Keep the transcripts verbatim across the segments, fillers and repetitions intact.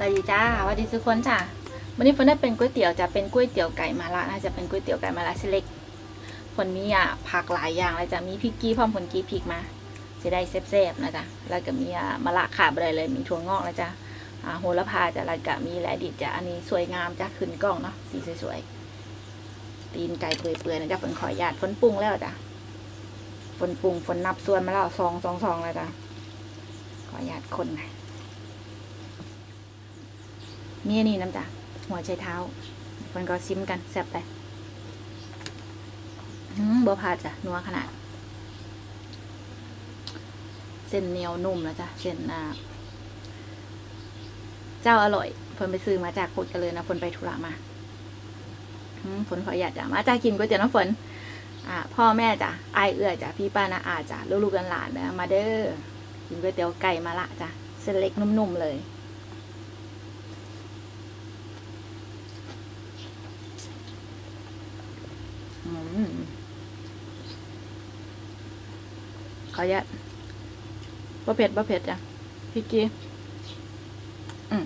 วัสดีจ้าสวัสดีทุกคนจ้าวันนี้ฝนได้เป็นก๋วยเตี๋ยวจะเป็นก๋วยเตี๋ยวไก่มาละน่าจะเป็นก๋วยเตี๋ยวไก่มาละเล็กฝนมีอ่ะผักหลายอย่างเลยจ้ะมีพริกกี้พร้อมผลกี้พริกมาจะได้แซ่บๆนะจ๊ะแล้วก็มีอ่ะมะละขาบอะไรเลยมีถั่วงอกนะจ๊ะอ่าโหระพาจ้ะแล้วก็มีแลดิบจ้ะอันนี้สวยงามจ้ะขึ้นกล้องเนาะสีสวยๆตีนไก่เปื่อยๆนะจ๊ะฝนขอหยาดฝนปรุงแล้วจ้ะฝนปรุงฝนนับส่วนมาแล้วสองสองสองเลยจ้ะขอหยาดคนนะมีอันนี้น้ำจ้ะหัวไชเท้าคนก็ซิมกันแซ่บไปบัวพาจ้ะนัวขนาดเส้นเหนียวนุ่มแล้วจ้ะเส้นอ่าเจ้าอร่อยฝนไปซื้อมาจากโคตรเจริญนะฝนไปธุระมาฝนขออยากจะมาจ้ากินก๋วยเตี๋ยวน้ำฝนอ่าพ่อแม่จ้ะไอเอื้อจ้ะพี่ป้านาอาจ้ะลูกๆกันหลานนะมาเด้อกินก๋วยเตี๋ยวไก่มาละจ้ะเส้นเล็กนุ่มๆเลยขอยัดบะเผ็ดบะเผ็ดจ้ะพี่กี้อืม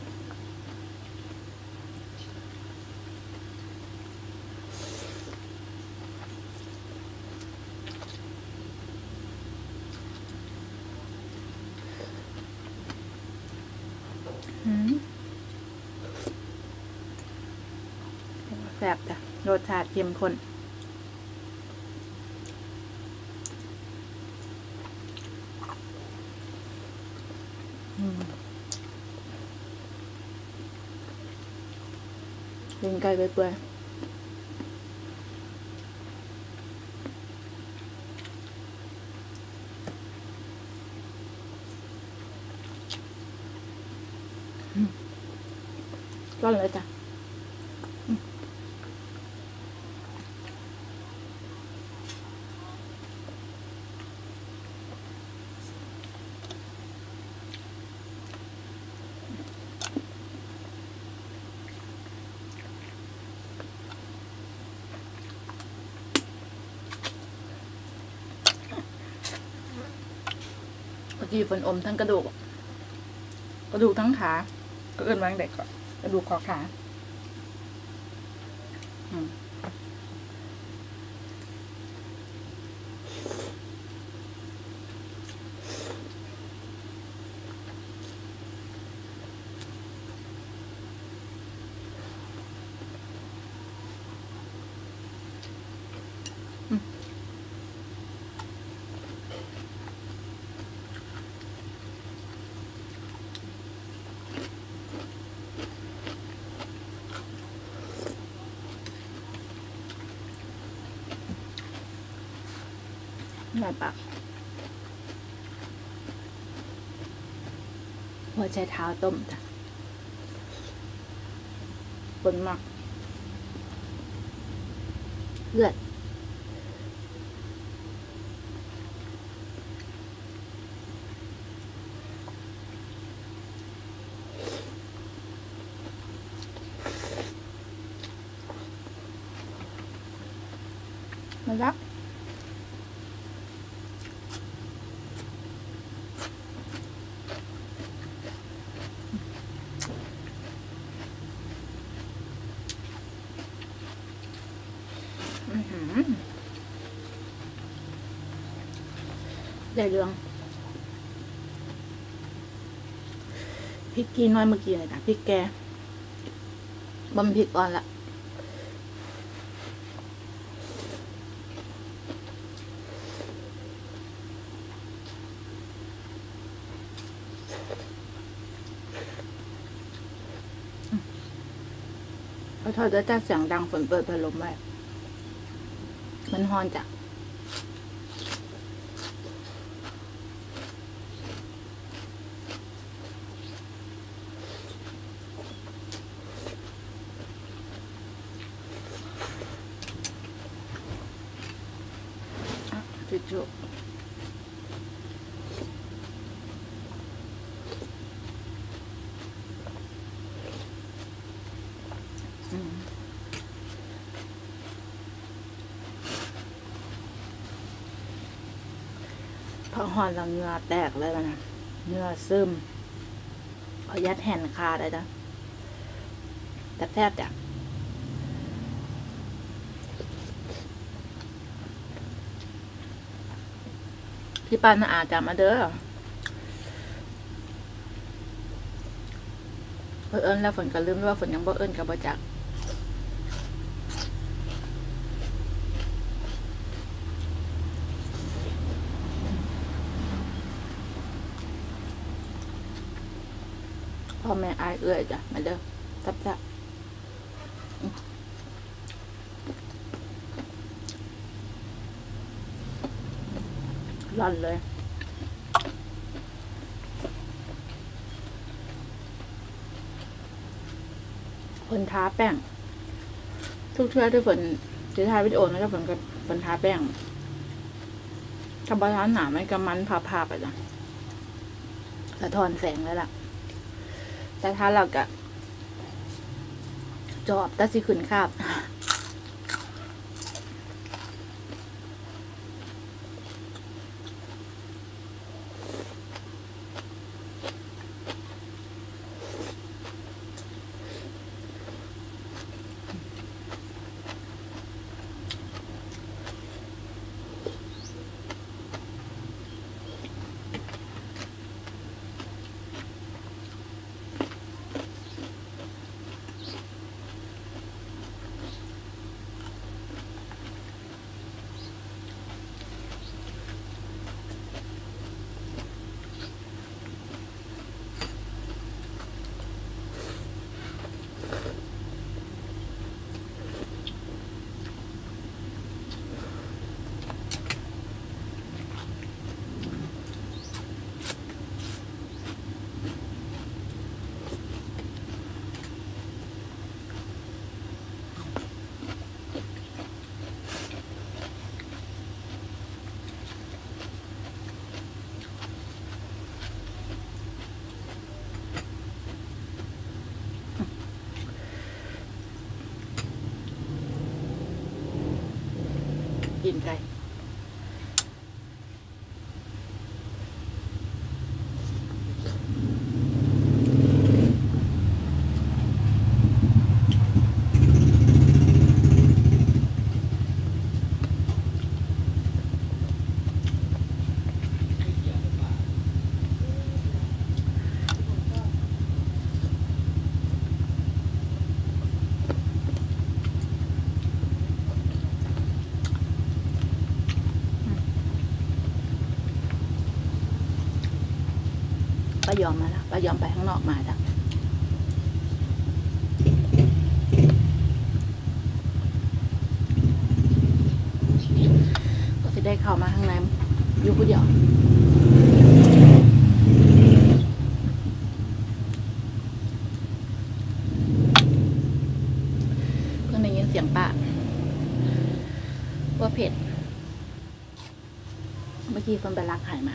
แซ่บจ้ะรสชาติเข้มข้นกินไก่เปื่อยๆก็เลยจ้ะจีฝนอมทั้งกระดูกกระดูกทั้งขาก็เอิ้นวางเด็กก่อนกระดูกคอขาอืมหน่อยปะหัวใจเท้าต้มจ้ะปนมากเลือดมาแล้วได้เรื่องพริกกี้น้อยเมื่อกี้เลยนะพริกแกบำพริกอ่อนละพอทอดจะจ้าเสียงดังฝนเปิดพัดลมไว้มันฮอนจ้ะจุ๊บพอหอนแล้วเหงื่อแตกเลยนะเหงื่อซึมอยัดแห่นคาได้จ้ะแต่แซ่บจ้ะพี่ปานอาจจะมาเด้อเอิญแล้วฝนก็ลืมว่าฝนยังบ่เอิญกับบ่จักพ่อแม่อายเอื้อยจ้ะมาเด้อซับซับร้อนเลยฝนทาแป้งทุกเทื่อที่ฝนจะถ่ายวิดีโอนะแล้วฝนก็ฝนทาแป้งทำบาลานซ์หนาไม่กำมันผ่าๆไปจ้ะสะท้อนแสงแล้วล่ะแต่ถ้าเราก็จอบตาสิขึ้นคาบกินไก่ป้ายอมมาแล้วป้ายอมไปข้างนอกมาจ้ะก็จะได้เข้ามาข้างในอยู่ผู้เดียวเพิ่งได้ยินเสียงป้าว่าเผ็ดเมื่อกี้คนไปรักไข่มา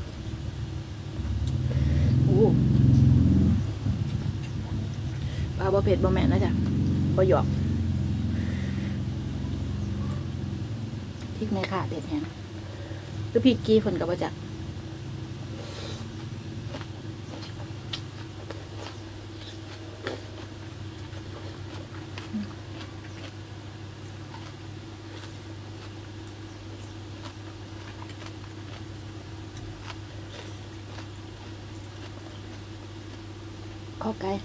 ปลาบะเผ็ดบะแม่นนะจ๊ะบะหยอกพริกไม่ขาดเด็ดแฮงหรือพริกกี้ฝนกับบะจักข้อไก่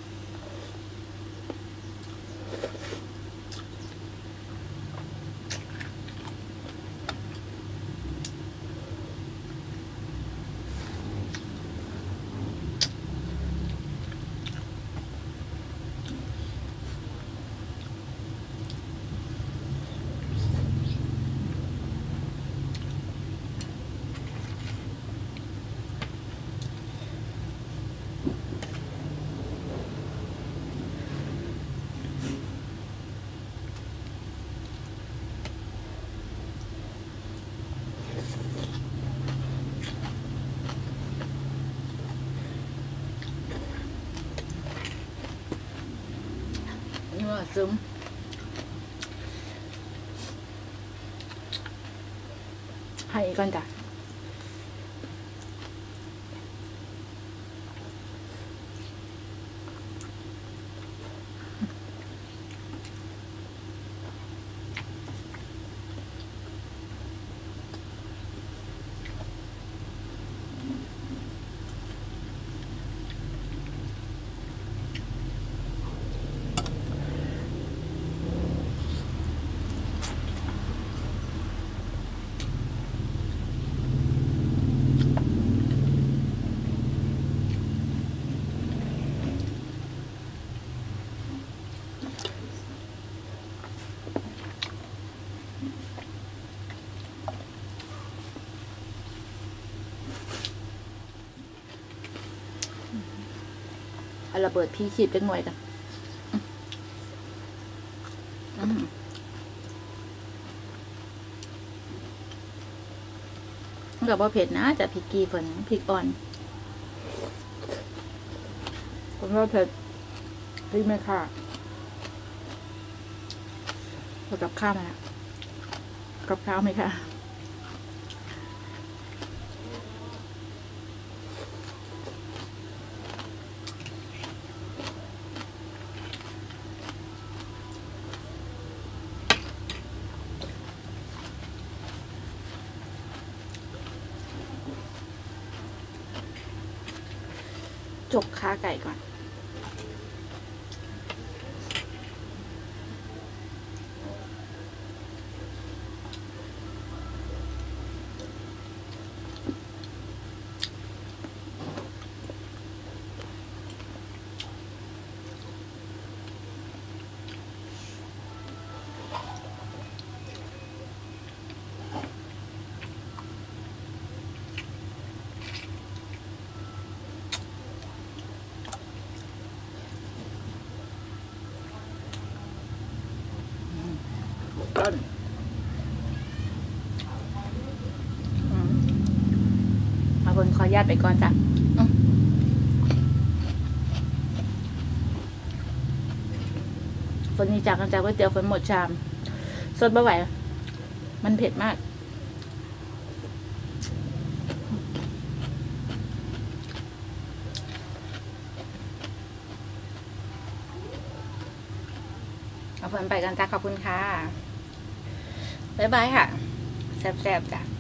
นี่ว่าซึมให้ก่อนจ้ะเอาระเบิดพี่ขีดเป็นหน่วยกันกับว่าเผ็ดนะจะพริกกีฝนพริกอ่อนผมว่าเผ็ดพริกไม่ค่ะพอกับข้าวมากับข้าวไหมคะจกขาไก่ก่อนต้นมาบนขอญาตไปก่อนจ้ะคนนี้จากกันจากก๋วยเตี๋ยวคนหมดชามสดไม่ไหวมันเผ็ดมากเอาฝนไปกันจ้ะขอบคุณค่ะบ๊ายบายค่ะแซ่บๆจ้ะ